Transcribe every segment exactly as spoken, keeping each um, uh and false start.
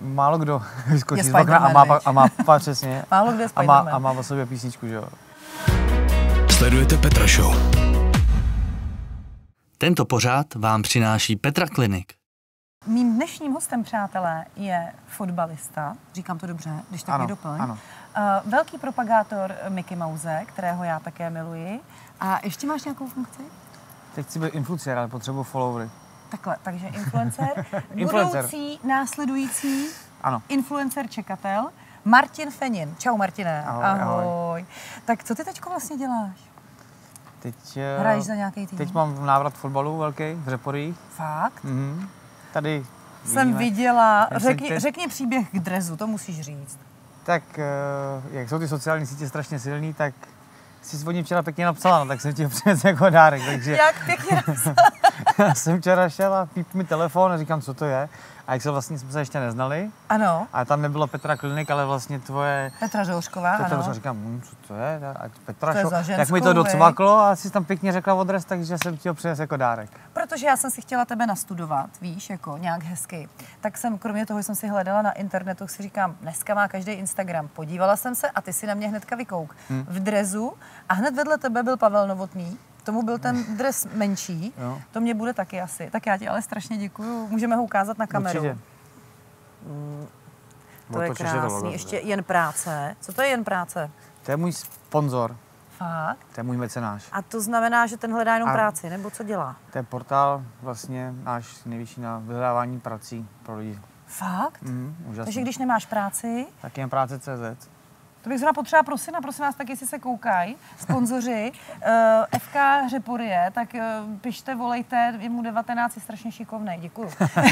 málo kdo skočí z okna a má, a má pa, přesně. Málo kdo je a má, a má o sobě písničku, že jo. Sledujete Petra Show. Tento pořad vám přináší Petra Klinik. Mým dnešním hostem, přátelé, je fotbalista, říkám to dobře, když taky doplň. Ano. Uh, velký propagátor Mickey Mouse, kterého já také miluji. A ještě máš nějakou funkci? Teď chci být influencer, ale potřebuji followery. Takhle, takže influencer, Influencer. budoucí, následující, Ano. influencer čekatel, Martin Fenin. Čau, Martine. Ahoj, ahoj. ahoj. Tak co ty teďko vlastně děláš? Teď, Hraješ za nějaký tým? Teď mám návrat fotbalu velký v Řeporyjích. Fakt? Mhm. Tady Jsem vidíme. viděla. Já Řekni, jsem teď- řekni příběh k drezu, to musíš říct. Tak, eh, jak jsou ty sociální sítě strašně silný, tak jsi vodní včera pěkně napsala, no, tak jsem ti ho přinesl jako dárek, takže Jak pěkně napsal. já jsem včera šel a píp mi telefon a říkám, co to je. A jak se vlastně jsme se ještě neznali, Ano, a tam nebylo Petra Klinik, ale vlastně tvoje... Petra Žoušková, Petra, ano. a říkám, hm, co to je? A Petra, To je šo- za jak ženskou, mi to vej. docvaklo a jsi tam pěkně řekla adres, takže jsem ti ho přinesl jako dárek. Protože já jsem si chtěla tebe nastudovat, víš, jako nějak hezky. Tak jsem, kromě toho, že jsem si hledala na internetu, si říkám, dneska má každý Instagram. Podívala jsem se a ty si na mě hnedka vykouk. Hmm. V drezu a hned vedle tebe byl Pavel Novotný. Tomu byl ten dres menší, Jo. to mě bude taky asi. Tak já ti ale strašně děkuju. Můžeme ho ukázat na kameru. Určitě. To je Otočíš, že to krásný. logo. Ještě jen práce. Co to je jen práce? To je můj sponzor, Fakt? to je můj mecenáš. A to znamená, že ten hledá jenom A- práci, nebo co dělá? To je portál vlastně náš nejvyšší na vyhledávání prací pro lidi. Fakt? Mhm, úžasný. Takže když nemáš práci, Tak jen práce tečka cé zet. to bych zrovna potřeba prosit, a prosím vás, tak jestli se koukají, sponzoři uh, F K Řeporyje, tak uh, pište, volejte, je mu devatenáct, je strašně šikovnej, děkuju.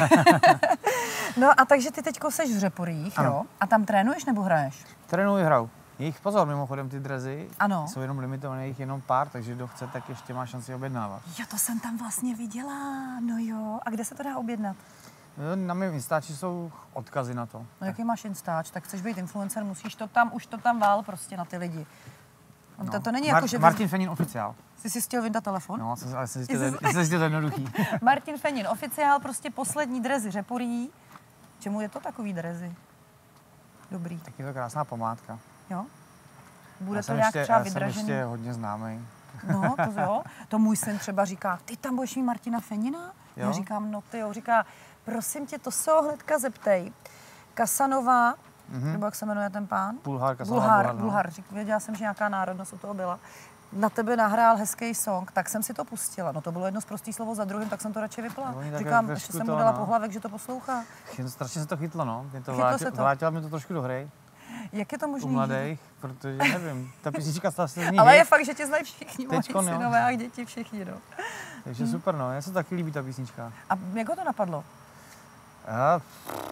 No a takže ty teďko seš v Řeporyjích, Ano. jo? A tam trénuješ nebo hraješ? Trénuji hrou. Jejich pozor, mimochodem ty drezy Ano. jsou jenom limitované, jich jenom pár, takže kdo chce, tak ještě má šanci objednávat. Jo, to jsem tam vlastně viděla, no jo. A kde se to dá objednat? Na mém Instači jsou odkazy na to. No jaký máš Instač, tak chceš být influencer, musíš to tam, už to tam vál prostě na ty lidi. On to, to není Mar- jako, že Martin Fenin oficiál. jsi si chtěl vydat telefon? No, jsem- ale jsem zjistil, Jsi- že to je- to jednoduchý. Martin Fenin, oficiál, prostě poslední drezy Řeporyjí. Čemu je to takový drezy? Dobrý, Tak je to krásná památka. jo? Bude Já to jsem nějak ještě, třeba já jsem vydražený? ještě hodně známý. No, to jo. To můj syn třeba říká, ty tam budeš mít Martina Fenina? Já Jo? říkám, no ty jo. Říká, prosím tě, to se ho hnedka zeptej. Kasanova, Mhm. nebo jak se jmenuje ten pán? Bulhar, Kasanova, Bulhar, Bulhar, no. Bulhar. Řík, věděla jsem, že nějaká národnost u toho byla. Na tebe nahrál hezký song, tak jsem si to pustila. No to bylo jedno z prostý slovo za druhým, tak jsem to radši vypla. Oni takhle Říkám, trošku ještě jsem to, mu dala no. pohlavek, že to poslouchá. Jen strašně se to chytlo, no. Mě to Chytlo vrátilo, se to. vrátilo mi to trošku do hry Jak je to u možné? mladých, protože nevím, ta písnička se zní Ale je hit, fakt, že tě znají všichni, moji Teďkon, jo. synové a děti, všichni, no. takže super, no. Mně se taky líbí ta písnička. A jak ho to napadlo? A...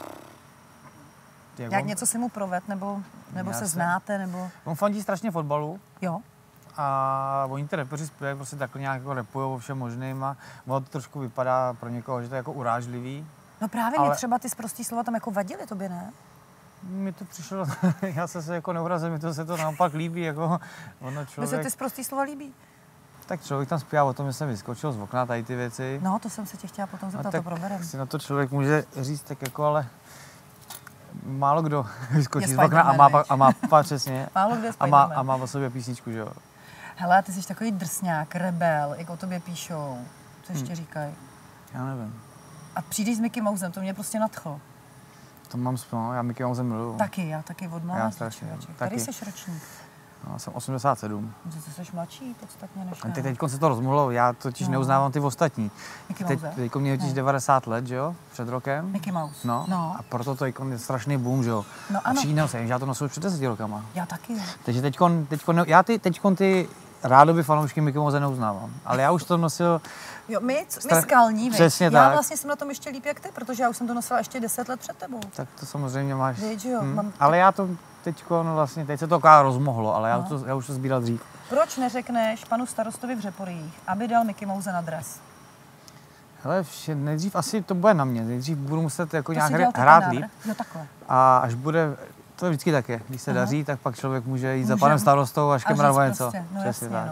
Jak Jak on, něco si mu proved, nebo, nebo Já se jsem- znáte, nebo... on fandí strašně fotbalu Jo? a oni ty repeři zpívají prostě takhle nějak jako repujou o všem možným a ono to trošku vypadá pro někoho, že to je jako urážlivý. No právě Ale- mě třeba ty sprostý slova tam jako vadily tobě, ne? Mi to přišlo, já se se jako neurazím, mi to se to naopak líbí, jako ono Mně se člověk, ty sprostý slova líbí. tak člověk tam zpívá o tom, že jsem vyskočil z okna, tady ty věci. No, to jsem se tě chtěla potom zeptat, A to tak proberem. si na to člověk může říct tak jako, ale málo kdo vyskočí Je z okna a má, Spiderman, pa- a má pa, přesně, Málo kde a má, a Spiderman. má o sobě písničku, že jo. Hele, ty jsi takový drsňák, rebel, jak o tobě píšou. Co ještě Hmm. říkají? Já nevím, A přijdeš s Mickey Mousem, to mě prostě nadchlo. to mám spolu, já Mickey Mouse miluju. Taky, já taky od mládí, strašně, člověče. taky. Který jsi ročník? No, já jsem osmdesát sedm. Že ty jsi mladší podstatně než A já. teď teďko se to rozmluvilo, já totiž No. neuznávám ty ostatní. Mickey Teď, Mouse? teďko mě totiž No. devadesát let, že jo, před rokem. Mickey Mouse. No, no. a proto to je strašný boom, že jo. No A ano, všichni nosí, že já to nosil před deseti rokama. já taky. Jo. Takže teďkon, teďkon, já ty, teďkon ty rádoby fanoušky Mickey Mouse neuznávám. Ale já už to nosil, Jo, my, my Stra- skalní, viď? Přesně Já tak. vlastně jsem na tom ještě líp jak ty, protože já už jsem to nosila ještě deset let před tebou. tak to samozřejmě máš. Víš, že jo, Hm. mám- Ale já to teďkon vlastně, teď se to taková rozmohlo, ale já, No. to, já už to sbíral dřív. Proč neřekneš panu starostovi v Řeporyjích, aby dal Mickey Mouse na dres? Hele, vše, nejdřív asi to bude na mě, nejdřív budu muset jako To nějak si hra- dělal taky hrát návrh? líp Jo, takhle. a až bude, to vždycky tak je, když se Aha. daří, tak pak člověk může jít za Může. panem starostou a škemrat o něco. prostě, no Přesně jasně, tak. no.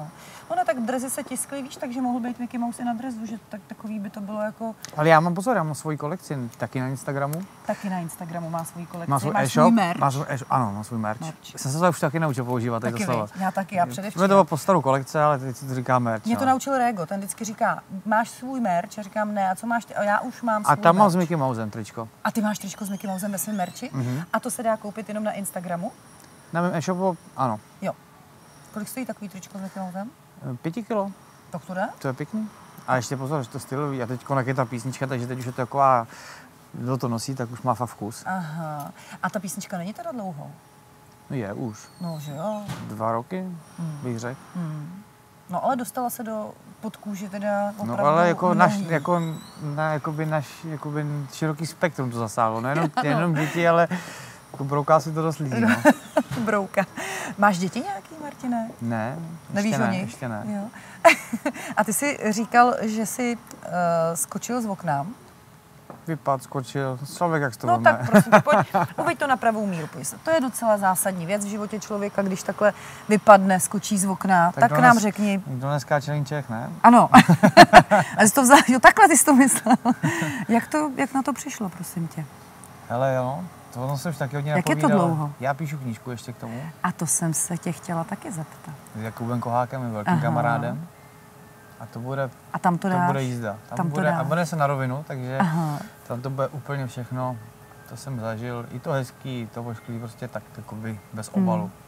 Ona tak dresy se tiskly, víš, takže mohl být Mickey Mouse i na dresu, že tak, takový by to bylo jako... Ale já mám pozor, já mám svoji kolekci, taky na Instagramu. Taky na Instagramu má svůj kolekci, Má svůj máš e-shop, svůj merch. má svůj e-shop, ano, má svůj merch. merch. Jsem se to už taky naučil používat, Taky taky to slovo. já taky, já především. Jsme to po starou kolekce, ale teď si to říká merch. Mě to no. naučil Rego, ten vždycky říká, máš svůj merch, já říkám ne, a co máš ty? A já už mám svůj A tam merch. mám s Mickey Mousem tričko. A ty máš tričko s Mickey Mousem ve svém merči? Mhm. A to se dá koupit jenom na Instagramu? Na mém e-shopu, ano. Jo. Kolik stojí takový tričko s Mickey Mousem? Pěti kilo, Tak to jde? to je pěkný. A ještě pozor, že to stylový. A teď jak je ta písnička, takže teď už je to taková, kdo to nosí, tak už má fakt vkus. Aha. A ta písnička není teda dlouho? No je už. No, že jo. Dva roky, Hmm. bych řekl. Hmm. No, ale dostala se do pod kůži teda opravdu No ale jako naš, mnohý. jako, na, jakoby naš, jakoby široký spektrum to zasáhlo. Nejenom, Ano. nejenom děti, ale jako brouká si to dost lidí, no. Brouka. Máš děti nějaký, Martine? Ne, Nevíš ještě o ne, nich? ještě ne. Jo. A ty jsi říkal, že jsi uh, skočil z okna. Vypad, skočil, člověk jak z toho No ne. tak prosím, tě, pojď, uveď to na pravou míru. Pojď se. To je docela zásadní věc v životě člověka, když takhle vypadne, skočí z okna. Tak, tak kdo nám nes- řekni. Kdo neskáče jen Čech, ne? Ano. A jsi to vzal, jo, takhle ty jsi to myslel. Jak, to, jak na to přišlo, prosím tě? Hele jo, to jsem už taky hodně Jak je to napovídal. dlouho? Já píšu knížku ještě k tomu. A to jsem se tě chtěla taky zeptat. S Jakubem Kohákem, mým velkým Aha. kamarádem. A to bude, A tam to to dáš? bude jízda. Tam, Tam to bude, a dáš. bude se na rovinu, takže Aha. tam to bude úplně všechno. To jsem zažil, i to hezký, i to ošklivý, prostě tak, jakoby bez obalu. Hmm.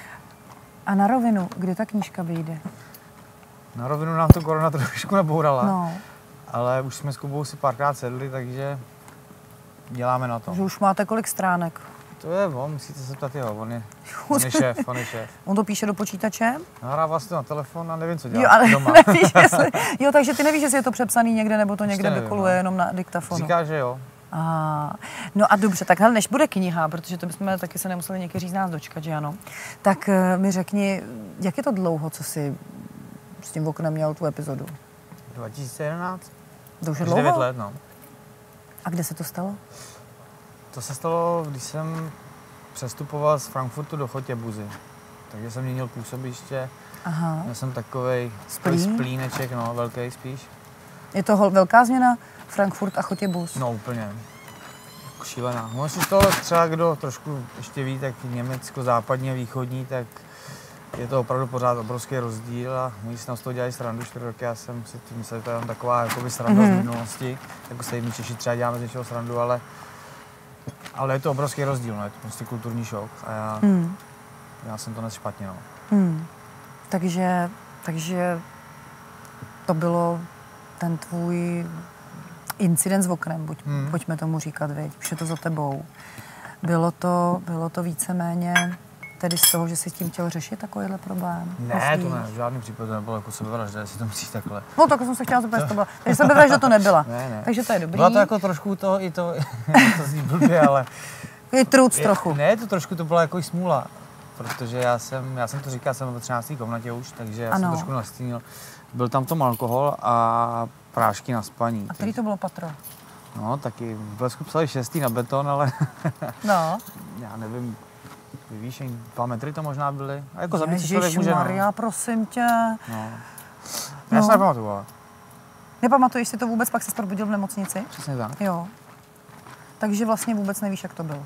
A na rovinu, kdy ta knížka vyjde? Na rovinu nám to korona trošku nabourala, No, ale už jsme s Kubou si párkrát sedli, takže děláme na to. že už máte kolik stránek? To je on, musíte se ptat jeho, on je, on je šéf, on je šéf. On to píše do počítače? Nahrává si to na telefon a nevím, co dělá Jo, ale doma. nevíš, jestli, jo, takže ty nevíš, jestli je to přepsaný někde, nebo to Ještě někde nevím, vykoluje no. jenom na diktafonu. Říká, že jo. A, no a dobře, tak hele, než bude kniha, protože to bychom taky se nemuseli někteří z nás dočkat, že ano, tak uh, mi řekni, jak je to dlouho, co jsi s tím oknem měl tu epizodu? dva tisíce jedenáct? To už je Už devět dlouho? let, no. A kde se to stalo? To se stalo, když jsem přestupoval z Frankfurtu do Chotěbuzy. Takže jsem měnil působiště. Aha. Měl jsem takovej, Splín? takovej splíneček, no, velký spíš. Je to hol- velká změna? Frankfurt a Chotěbuz? No úplně. Šílená. No si to třeba kdo trošku ještě ví, tak Německo, západní a východní, tak je to opravdu pořád obrovský rozdíl a my jsme z toho dělali srandu čtyři roky, já jsem si tím myslel, že to je taková jakoby sranda mm-hmm. z minulosti, jako se my Češi třeba děláme z něčeho srandu, ale, ale je to obrovský rozdíl, no, je to prostě kulturní šok a já, Hmm. já jsem to nes špatně, no. Hmm. Takže, takže to bylo ten tvůj incident s oknem, buď, Hmm. pojďme tomu říkat, viď? Už je to za tebou. Bylo to, bylo to víceméně tedy z toho, že jsi s tím chtěl řešit takovýhle problém? Ne, to Myslíš? ne, v žádném případě to nebylo jako sebevražda, jestli to myslíš takhle. No tak jsem se chtěla zeptat, že to byla. Takže sebevražda to nebyla. Ne, ne. Takže to je dobrý. Byla to jako trošku to, i to, to zní blbě, ale... Je truc Je- trochu. Ne, to trošku to byla jako smůla, protože já jsem, já jsem to říkal, jsem ve třinácté komnatě už, takže já Ano. jsem trošku nastínil. Byl tam tom alkohol a prášky na spaní. A který to bylo patro? No, taky v Blesku psali šestý na beton, ale No. já nevím, vyvýšení, dva metry to možná byly. A jako zabít si člověk může, no. Ježišmarja, prosím tě. no. No. Já se nepamatuju, ale Nepamatuješ si to vůbec, pak se probudil v nemocnici? přesně tak. Jo. Takže vlastně vůbec nevíš, jak to bylo.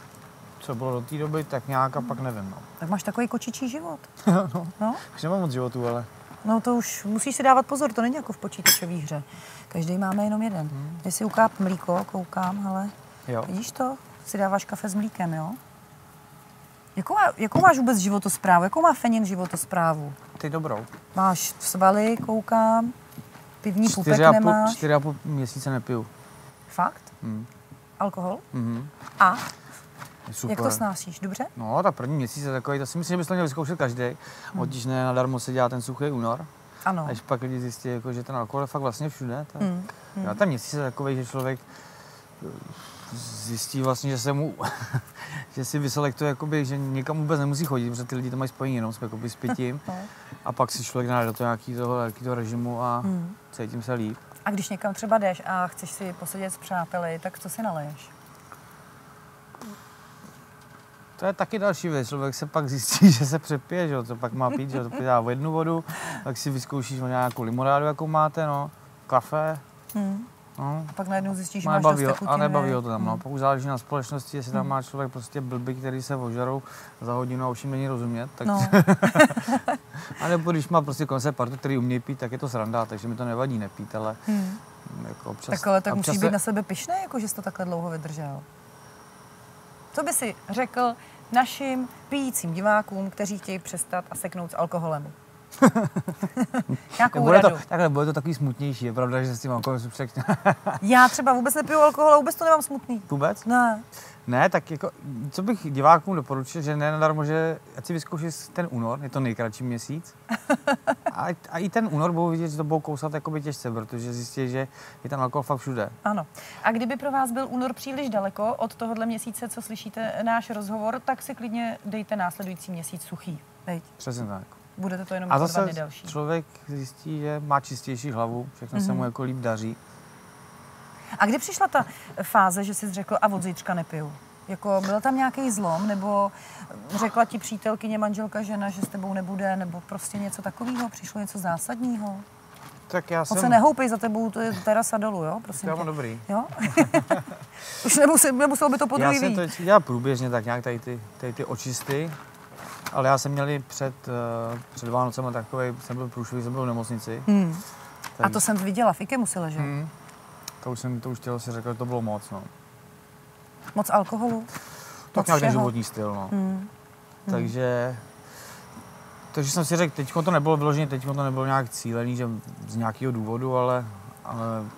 Co bylo do té doby, tak nějak a pak nevím, no. Tak máš takový kočičí život. no. No? Už nemám moc životů, ale No to už musíš si dávat pozor, to není jako v počítačové hře. Každý máme jenom jeden. Hmm. Když si ukáp mlíko, koukám, ale jo. vidíš to? Si dáváš kafe s mlíkem, jo? Jakou, má, jakou máš vůbec životosprávu? Jakou má Fenin životosprávu? Ty dobrou. Máš svaly, koukám, pivní pupek Čtyři a, půl, nemáš. čtyři a půl měsíce nepiju. Fakt? Hmm. Alkohol? Mhm. A? Je super. Jak to snášíš? Dobře? No, tak první měsíc je takový, to si myslím, že bys to měl vyzkoušet každý. Hmm. Otiž ne, nadarmo se dělá ten suchý únor. Ano. Až pak lidi zjistí, jako, že ten alkohol je fakt vlastně všude. Tak. Hmm. Hmm. Já ten měsíc je takový, že člověk eh, zjistí vlastně, že se mu, že si vyselektuje, jakoby, že někam vůbec nemusí chodit, protože ty lidi to mají spojení jenom s, jakoby, s pitím. No. A pak si člověk dá do toho nějaký toho, nějaký toho režimu a Hmm. cítím se líp. A když někam třeba jdeš a chceš si posedět s přáteli, tak co si naleješ? To je taky další věc. Člověk se pak zjistí, že se přepije, že jo, co pak má pít, že jo, to pít dá jednu vodu, tak si vyzkoušíš nějakou limonádu, jakou máte, no, kafe. Hmm. No. A pak najednou zjistíš, že A máš dost nebaví, ho, tekutiny. a nebaví ho to tam, no. Hmm. Pokud záleží na společnosti, jestli tam má člověk prostě blby, který se ožerou za hodinu a už jim není rozumět, tak... No. A nebo když má prostě koncept partu, který umějí pít, tak je to sranda, takže mi to nevadí nepít, ale Hmm. jako občas... Tak ale tak občas musíš se- být na sebe pyšný, jako že jsi to takhle dlouho vydržel. Co by si řekl našim pijícím divákům, kteří chtějí přestat a seknout s alkoholem? Nějakou bude to, radu. takhle, bude to takový smutnější, je pravda, že s tím alkoholem se překne. Já třeba vůbec nepiju alkohol a vůbec to nemám smutný. Vůbec? Ne. Ne, tak jako, co bych divákům doporučil, že ne nadarmo, že ať si vyzkouší ten únor, je to nejkratší měsíc. A, a i ten únor budou vidět, že to budou kousat jakoby těžce, protože zjistí, že je ten alkohol fakt všude. Ano. A kdyby pro vás byl únor příliš daleko od tohohle měsíce, co slyšíte náš rozhovor, tak si klidně dejte následující měsíc suchý. Veď? Přesně tak. Budete to jenom A jako dva zase dny delší. člověk zjistí, že má čistější hlavu, všechno mm-hmm. se mu jako líp daří. A kdy přišla ta fáze, že jsi řekl, a od zítřka nepiju? Jako byl tam nějaký zlom, nebo řekla ti přítelkyně, manželka, žena, že s tebou nebude, nebo prostě něco takového? Přišlo něco zásadního? Tak já Moc jsem... se nehoupej za tebou, to je terasa dolů, jo? Prosím Já tě. mám dobrý. Jo? Už nemusel, nemuselo by to Já podruhý jsem víc. to dělal průběžně tak nějak tady ty, tady ty očisty, ale já jsem měl i před, uh, před Vánocema takový, jsem byl průšvih, jsem byl v nemocnici. Hmm. Tak, A to jsem viděla, v Ikemu si ležel. Hmm, to už jsem, to už tělo si řekl, že to bylo moc, no. Moc alkoholu? Tak Moc nějak ten všeho? životní styl, no. Hmm. Takže, takže jsem si řekl, teď to nebylo vyloženě, teď to nebylo nějak cílený, že z nějakého důvodu, ale, ale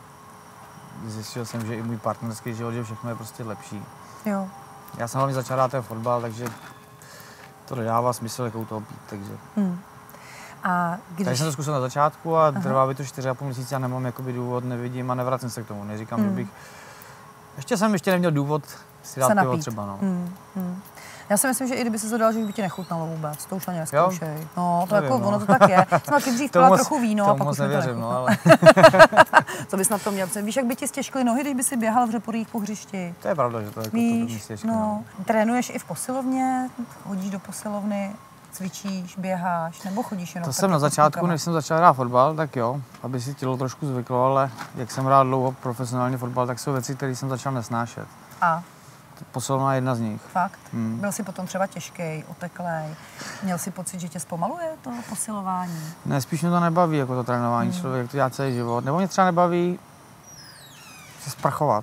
zjistil jsem, že i můj partnerský život, že všechno je prostě lepší. Jo. Já jsem hlavně začal hrát ten fotbal, takže to nedává smysl, jakou toho pít, takže. Hmm. A když... Takže jsem to zkusil na začátku a trvá by to čtyři a půl měsíce a nemám jakoby důvod, nevidím a nevracím se k tomu. Neříkám, Hmm. že bych... Ještě jsem ještě neměl důvod si dát se pivo napít. třeba, no. Hmm. Hmm. Já si myslím, že i kdyby se to dal, že by ti nechutnalo vůbec, to už ani neskoušej. No, to Nevím, jako, no. ono to tak je. Jsem taky dřív pila trochu víno a tomu pak moc už mi to nevěřím, no, nechutnalo. ale Co bys na to měl? Víš, jak by ti stěžkly nohy, když by si běhal v Řeporích po hřišti? to je pravda, že to jako to Víš, myslíš, no. Trénuješ i v posilovně? Chodíš do posilovny? Cvičíš, běháš, nebo chodíš jenom To tak jsem na jako s začátku, klukama? než jsem začal hrát fotbal, tak jo, aby si tělo trošku zvyklo, ale jak jsem hrál dlouho profesionálně fotbal, tak jsou věci, které jsem začal nesnášet. A Posilovna je jedna z nich. fakt? Hmm. Byl jsi potom třeba těžký, oteklej. Měl jsi pocit, že tě zpomaluje to posilování? Ne, spíš mě to nebaví, jako to trénování, Hmm. člověk to dělá celý život. Nebo mě třeba nebaví se sprchovat.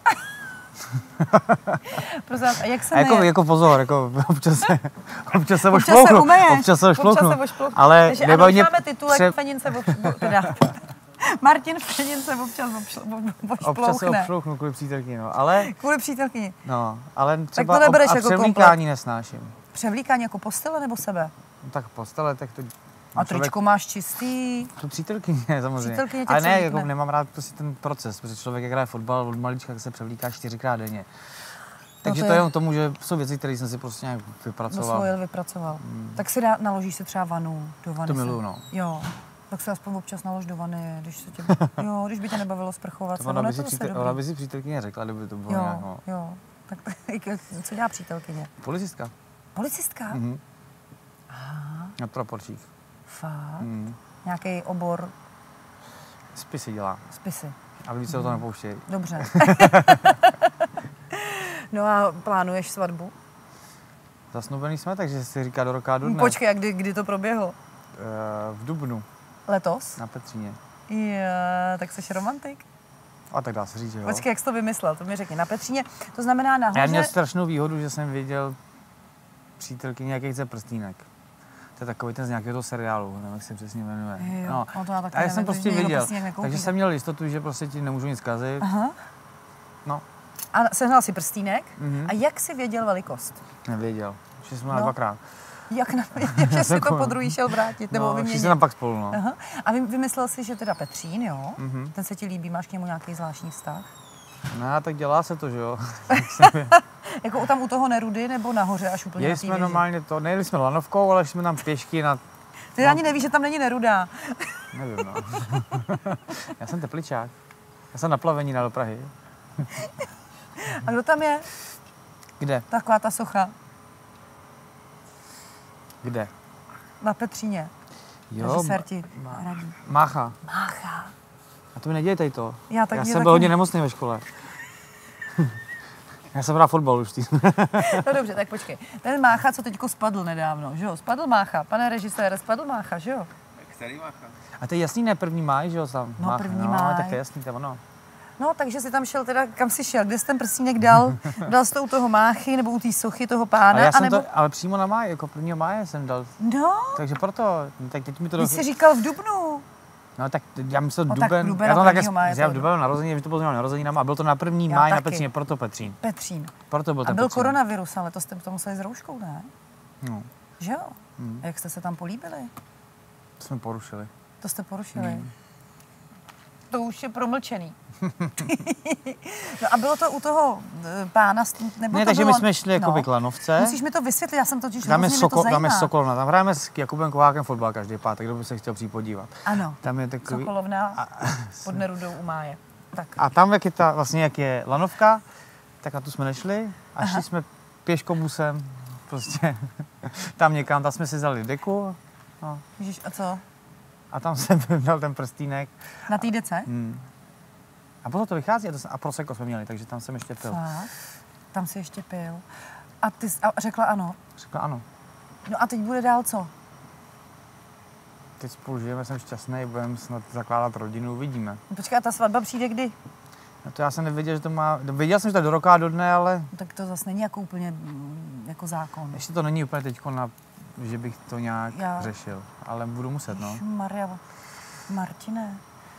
Prosím, a jak se A jako, neje? jako pozor, jako občas se, občas se Občas se ošplouchnu, umeješ. občas se ošplouchnu, Občas se ošplouchnu. ale Takže ano, nebaví už mě máme titulek pře- Fenin se obš- teda, Martin Fenin se občas obš- občas se ošplouchne. obšlouchnu kvůli přítelkyni, no, ale, Kvůli přítelkyni. no, ale třeba to nebereš ob- a jako převlíkání nesnáším. Převlíkání jako postele nebo sebe? No, tak postele, tak to... A člověk- tričko máš čistý. Tu přítelkyně samozřejmě. Přítelkyně tě Ale ne, převlíkne. jako nemám rád prostě ten proces, protože člověk, jak hraje fotbal od malička, se převlíká čtyřikrát denně. Takže to to je- je jenom tomu, že jsou věci, které jsem si prostě nějak vypracoval. Doslovil, vypracoval. Tak si dá, naložíš si třeba vanu, do vany. To se- miluju, no. Jo. Tak se aspoň občas nalož do vany, když, se tě, jo, když by tě nebavilo sprchovat. To se, ona ono by, je si to zase přítel, dobrý. ona by si přítelkyně řekla, kdyby to bylo Jo, nějak, no. jo. Tak co dělá přítelkyně? Policistka. Policistka? Mhm. Na praporčích. Fakt? Mhm. Nějaký obor Spisy dělá. spisy. A lidi se o to nepouštějí. Dobře. No a plánuješ svatbu? Zasnubený jsme, takže si říká do roka a do dne. Počkej, a kdy, kdy to proběhlo? Eh, v Dubnu, Letos? na Petříně. Je, tak jsi romantik? A tak dá se říct, že jo. Počkej, jak jsi to vymyslel? To mi řekni. Na Petříně, to znamená nahoře... Já měl strašnou výhodu, že jsem věděl přítelkyně, jaký chce prstínek. To je takový ten z nějakého toho seriálu, nevím, jak se přesně jmenuje. Jo, on to já taky a já jsem nevím, prostě že někdo věděl, prstínek nekoupí. takže jsem měl jistotu, že prostě ti nemůžu nic kazit. Aha. No, A sehnal si prstínek. Mhm. A jak jsi věděl velikost? nevěděl. Šli jsme na No. dvakrát. Jak, na, jak jsi to Takový. po druhý šel vrátit nebo No, šli vyměnit? jsme tam pak spolu, no. Aha. A vy, vymyslel si, že teda Petřín, jo? Mhm. Ten se ti líbí, máš k němu nějaký zvláštní vztah? No a tak dělá se to, že jo. Jako tam u toho Nerudy nebo nahoře až úplně Jeli na té jsme věži? normálně to, nejeli jsme lanovkou, ale šli jsme tam pěšky na, Ty ani nevíš, že tam není Neruda. nevím, no. Já jsem tepličák. Já jsem na plavení na do Prahy. A kdo tam je? Kde? Taková ta socha. Kde? Na Petříně. Jo, Režisér ti má- radí. Mácha. Mácha. A to mi nedějte to. Já tak- Já mě jsem taky byl hodně ne. nemocný ve škole. Já jsem hrál fotbal už. Tý. No dobře, tak počkej. Ten Mácha, co teďko spadl nedávno, že jo? Spadl Mácha, pane režisére, spadl Mácha, že jo? Který Mácha? A to je jasný, ne první máj, že jo? Tam No, Mácha. první no, máj. tak to je jasný, to je ono. No, takže si tam šel teda, kam jsi šel? Kde jsi ten prstínek dal? Dal jsi to u toho Máchy nebo u té sochy toho pána? Ale já jsem anebo... to, ale přímo na máj, jako prvního máje jsem dal. No, Takže proto, no, tak teď mi to... ty jsi říkal v dubnu. No tak já myslel No, tak duben, duben já na to také, prvního máje já to- v dubenu narozeniny, že to bylo s mými narozeninama a byl to na první Já máj na taky. Petříně, proto Petřín. Petřín. Proto byl A ten byl Petřín. koronavirus, ale to jste to museli s rouškou, ne? No, Že jo? Hmm. A jak jste se tam políbili? to jsme porušili. To jste porušili. Hmm. To už je promlčený. No a bylo to u toho eh, pána, s- nebo Ne, to takže bylo... my jsme šli jako no. k Lanovce. Musíš mi to vysvětlit, já jsem totiž Tam je, hrozně mě Sokol, to tam je zajímá. Sokolovna, tam hrajeme s Jakubem Kovákem fotbal každý pátek, kdo by se chtěl přijít podívat. Ano, Tam je takový... Sokolovna pod Nerudou u Máje. Tak. A tam, jak je, ta, vlastně, jak je lanovka, tak na tu jsme nešli a Aha. šli jsme pěškobusem, prostě tam někam, tam jsme si vzali deku no, Ježiš, a co? a tam jsem dal ten prstínek. Na té dece? Hmm. A potom to vychází a, to, a prosecco jsme měli, takže tam jsem ještě pil. Fakt? Tam si ještě pil. A ty jsi, a řekla ano. Řekla ano, No a teď bude dál co? teď spolu žijeme, jsem šťastný, budeme snad zakládat rodinu, uvidíme. No počkej, a ta svatba přijde kdy? No to já jsem nevěděl, že to má, věděl jsem, že to je do roka a do dne, ale No, tak to zase není jako úplně mm, jako zákon. ještě to není úplně teďko na, že bych to nějak Já- řešil, ale budu muset, no. Maria, Martine.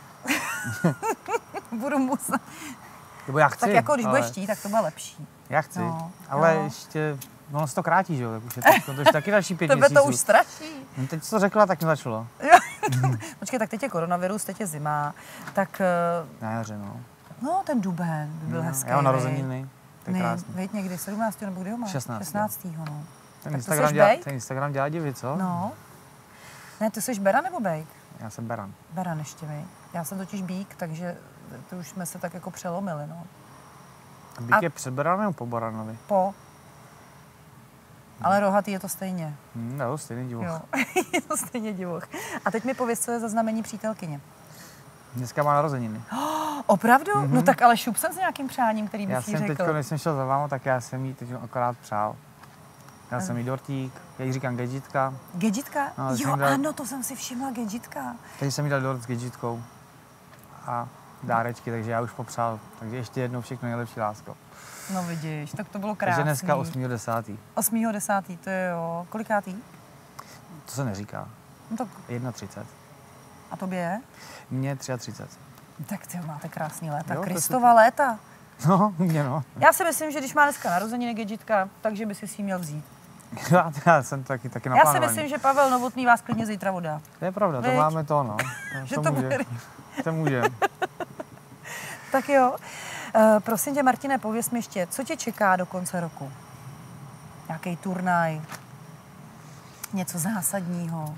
Budu muset. Nebo já chci, Tak jako když ale... budeš chtít, tak to bude lepší. Já chci, No, ale jo. ještě, ono se to krátí, že jo, tak už je to, to už taky další pět Tebe měsíců. to už straší. No, teď jsi to řekla, tak mi začalo. Počkej, tak teď je koronavirus, teď je zima, tak eh, Na jaře, no. no ten duben by byl no hezký. já mám viď? narozeniny, to je Ne, krásný. viď, někdy sedmnáctého nebo kdy ho máš? šestnáctého. šestnáctého. No. Ten to Instagram, seš dělá, bejk? ten Instagram dělá divy, co? no. Ne, ty jsi Beran nebo Bejk? Já jsem beran. Beran ještě, viď? Já jsem totiž Bík, takže to už jsme se tak jako přelomili, no. Bík A- je před beranem nebo po baranovi? Po. Ale rohatý je to stejně. Hm, jo, stejný divoch. Jo, je to stejně divoch. A teď mi pověz, co je za znamení přítelkyně. Dneska má narozeniny. Opravdu? Mm-hmm. No tak ale šup jsem s nějakým přáním, který Já bys jí jsem řekl. teď, když jsem šel za váma, tak já jsem jí teď akorát přál. Já jsem jí dortík, já jí říkám gadgetka, Gadgetka? No, ale Jo, jsem dal- ano, to jsem si všimla, gadgetka. takže jsem jí dal dort s gadgetkou a dárečky, takže já už popřál. Takže ještě jednou všechno nejlepší, lásko. No vidíš, tak to bylo Takže krásný. dneska osmého desátého osmého desátého to je jo. Kolikátý? To se neříká. No tak třicet jedna. a tobě? Mně třicet tři. Tak ty máte krásný léta. Jo, to je Kristova léta. No, mě no. Já si myslím, že když má dneska narozeniny gadgetka, takže by si si ji měl vzít. Já, já jsem taky, taky Já naplánovaný. si myslím, že Pavel Novotný vás klidně zítra vodá. To je pravda, to Viď? máme to, no. Že to bude. To může. Tak jo. Uh, prosím tě, Martine, pověz mi ještě, co tě čeká do konce roku? Nějaký turnaj? Něco zásadního?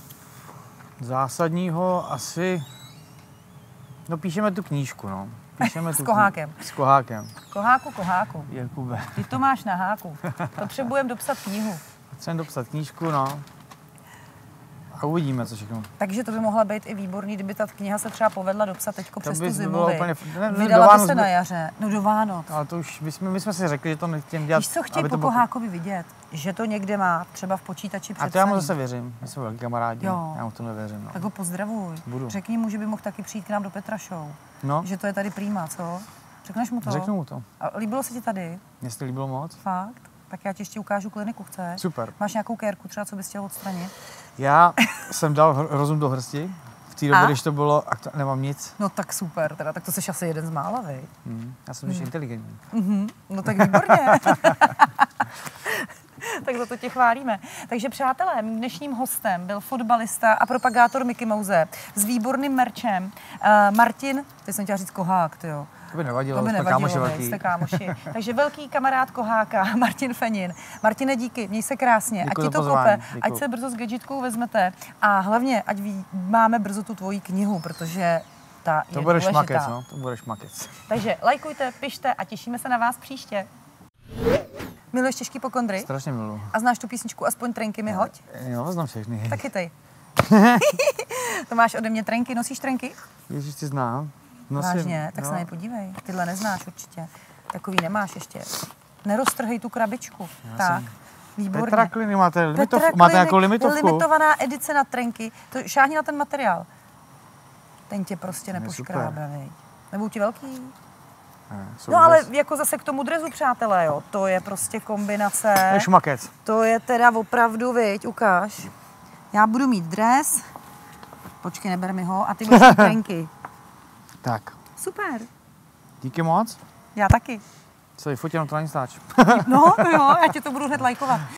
Zásadního asi... No píšeme tu knížku, no. Píšeme S tu Kohákem. kni- S Kohákem. Koháku, koháku. Jakube. Ty to máš na háku. Potřebujeme dopsat knihu. Chceme dopsat knížku, no. A uvidíme, co všechno. Takže to by mohla být i výborný, kdyby ta kniha se třeba povedla dopsat teďko přes tu by zimu. bylo viď? úplně... Ne, ne, do Vydala by Vánoc se by- na jaře. No do Vánoc. Ale to už, my jsme, my jsme si řekli, že to nechtějem dělat, Víš, co chtějí aby po to bylo... Kohákovi vidět? Že to někde má, třeba v počítači A přepsaný. to já mu zase věřím. My jsme velký kamarádi. Jo. Já mu to nevěřím, no. Tak ho pozdravuj. Budu. Řekni mu, že by mohl taky přijít k nám do Petra Show. No, Že to je tady prýma, co? Řekneš mu to? řeknu mu to. A líbilo se ti tady? Mně se to líbilo moc. Fakt? Tak já ti ještě ukážu kliniku, chceš? Super. Máš nějakou kérku třeba, co bys chtěl odstranit? Já jsem dal hr- rozum do hrsti. V té době, A? když to bylo, a to, nemám nic. No tak super, teda, tak to jsi asi jeden z mála, vej. Hmm. Já jsem už inteligentní. Mhm. No tak výborně. Tak za to tě chválíme. Takže přátelé, mým dnešním hostem byl fotbalista a propagátor Mickey Mouse s výborným merčem uh, Martin, teď jsem chtěla říct Kohák, ty jo. To by nevadilo, To by jsme kámoši nevadilo, velký. vej, jste kámoši. Takže velký kamarád Koháka, Martin Fenin. Martine, díky, měj se krásně, Děkuji ať ti za to pozvání, kope, děkuji. ať se brzo s gadgetkou vezmete a hlavně, ať ví, máme brzo tu tvoji knihu, protože ta To je bude důležitá. šmakec, no. To bude šmakec. Takže lajkujte, pište a těšíme se na vás příště. Miluješ těžký pokondry? Strašně miluji. A znáš tu písničku Aspoň trenky mi hoď? Jo, znám všechny. Tak chytej. To máš ode mě trenky. Nosíš trenky? Ježíš, ty znám. Nosím, Vážně? Tak jo. se na ně podívej. Tyhle neznáš určitě. Takový nemáš ještě. Neroztrhej tu krabičku. Já tak. jsem- Výborně. Petra Kliny, máte, limitov, Petra máte Klinik, nějakou limitovku? Limitovaná edice na trenky. To šáhni na ten materiál. Ten tě prostě Je nepoškrábe, viď? Nebudou ti velký? Ne, jsou No ale zas- jako zase k tomu drezu, přátelé, jo. To je prostě kombinace. To je šmakec. To je teda opravdu, viď, ukáž. Já budu mít dres. Počkej, neber mi ho. A ty budeš mít trenky. Tak, Super. díky moc. Já taky. Co, vyfotím na to ani stáč. No, jo, já ti to budu hned lajkovat.